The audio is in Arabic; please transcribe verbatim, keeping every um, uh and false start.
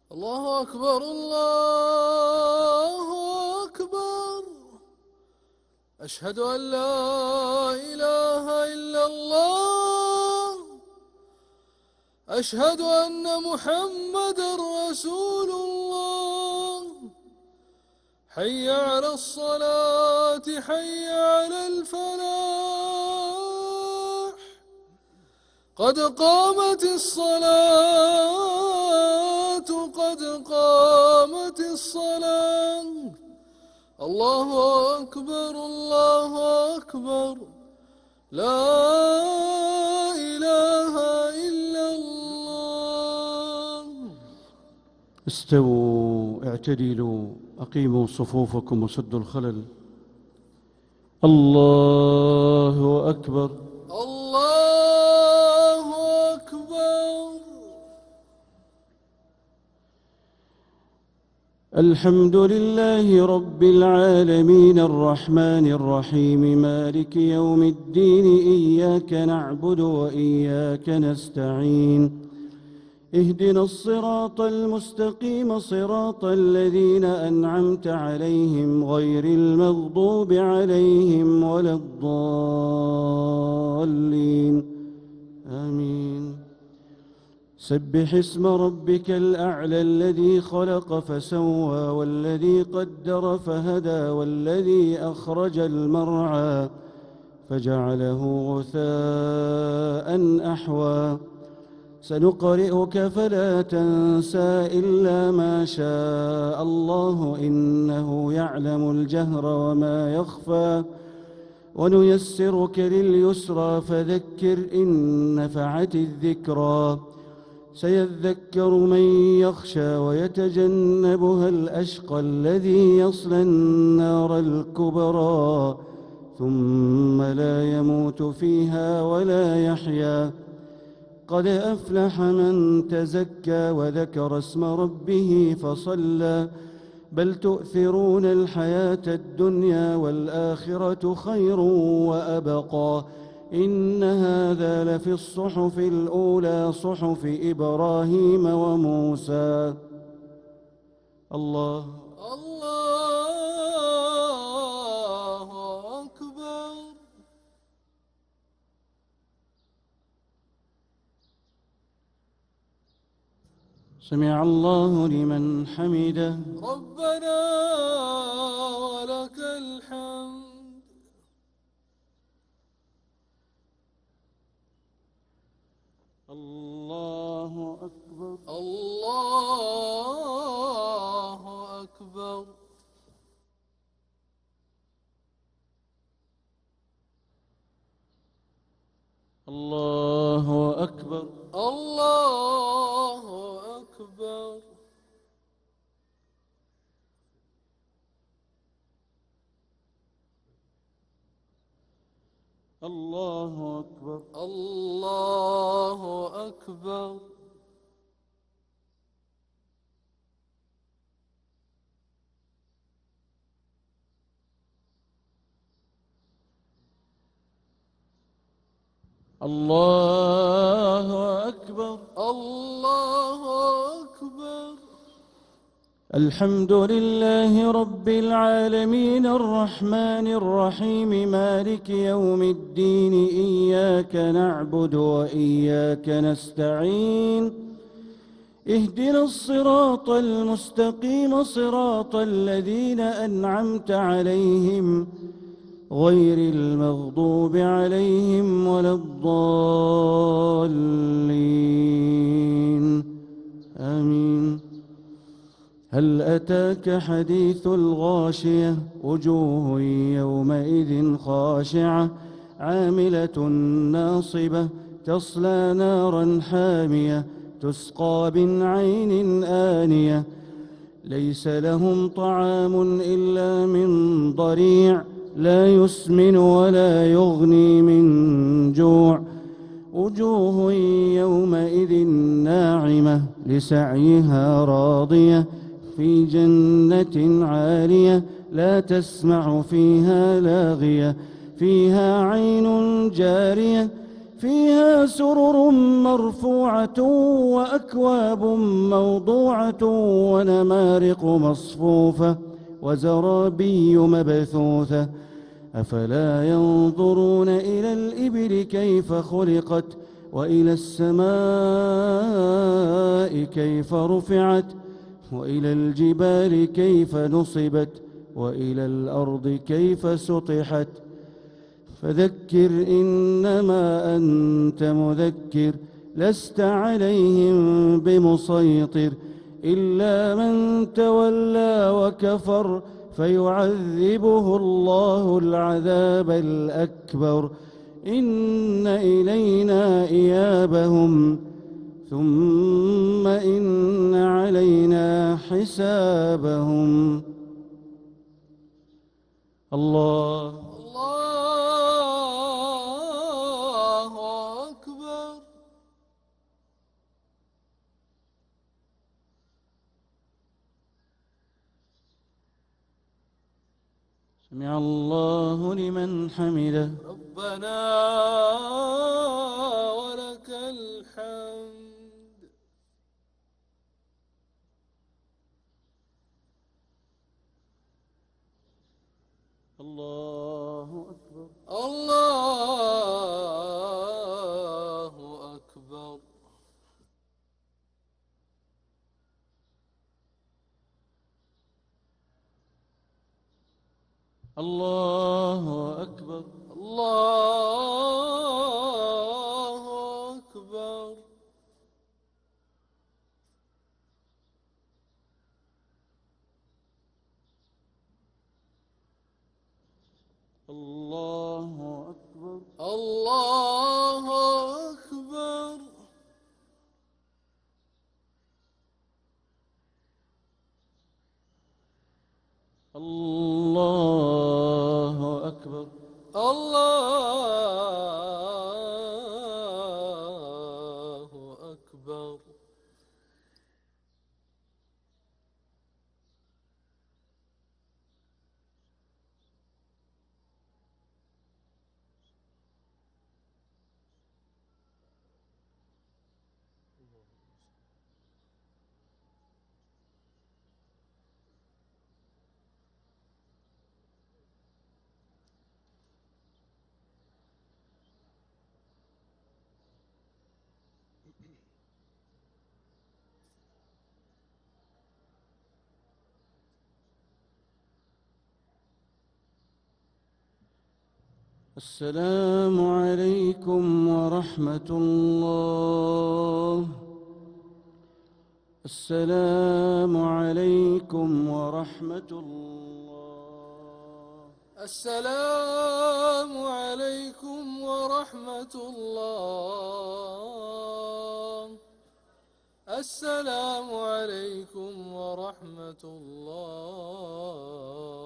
الله أكبر الله أكبر. أشهد أن لا إله إلا الله. أشهد أن محمدًا رسول الله. حي على الصلاة حي على الفلاح. قد قامت الصلاة قد قامت الصلاة. الله أكبر الله أكبر. لا إله إلا الله. استووا اعتدلوا أقيموا صفوفكم وسدوا الخلل. الله أكبر الله أكبر. الحمد لله رب العالمين الرحمن الرحيم مالك يوم الدين. إياك نعبد وإياك نستعين. اهدنا الصراط المستقيم صراط الذين أنعمت عليهم غير المغضوب عليهم ولا الضالين آمين. سبح اسم ربك الأعلى الذي خلق فسوى والذي قدر فهدى والذي أخرج المرعى فجعله غثاء أحوى. سنقرئك فلا تنسى إلا ما شاء الله إنه يعلم الجهر وما يخفى. ونيسرك لليسرى فذكر إن نفعت الذكرى. سيذكر من يخشى ويتجنبها الأشقى الذي يصلى النار الكبرى ثم لا يموت فيها ولا يحيا. قد أفلح من تزكى وذكر اسم ربه فصلى. بل تؤثرون الحياة الدنيا والآخرة خير وأبقى. إن هذا لفي الصحف الأولى صحف إبراهيم وموسى. الله الله أكبر. سمع الله لمن حمده. ربنا ولك الحمد. الله أكبر الله أكبر. الله أكبر الله أكبر. الله أكبر الله أكبر. الله أكبر الله أكبر. الحمد لله رب العالمين الرحمن الرحيم مالك يوم الدين. إياك نعبد وإياك نستعين. اهدنا الصراط المستقيم صراط الذين أنعمت عليهم غير المغضوب عليهم ولا الضالين آمين. هل أتاك حديث الغاشية. وجوه يومئذ خاشعة عاملة ناصبة تصلى نارا حامية تسقى من عين آنية. ليس لهم طعام إلا من ضريع لا يسمن ولا يغني من جوع. وجوه يومئذ ناعمة لسعيها راضية في جنة عالية لا تسمع فيها لاغية. فيها عين جارية فيها سرر مرفوعة وأكواب موضوعة ونمارق مصفوفة وزرابي مبثوثة أفلا ينظرون إلى الإبل كيف خلقت وإلى السماء كيف رفعت وإلى الجبال كيف نصبت وإلى الأرض كيف سطحت فذكر إنما أنت مذكر لست عليهم بمسيطر إلا من تولى وكفر فيعذبه الله العذاب الأكبر إن إلينا إيابهم ثم إن علينا حسابهم. الله الله أكبر. سمع الله لمن حمده. ربنا ولك الحمد. الله أكبر. الله أكبر. الله أكبر. الله أكبر. الله أكبر. الله أكبر. الله أكبر. الله أكبر. السلام عليكم ورحمة الله. السلام عليكم ورحمة الله. السلام عليكم ورحمة الله. السلام عليكم ورحمة الله.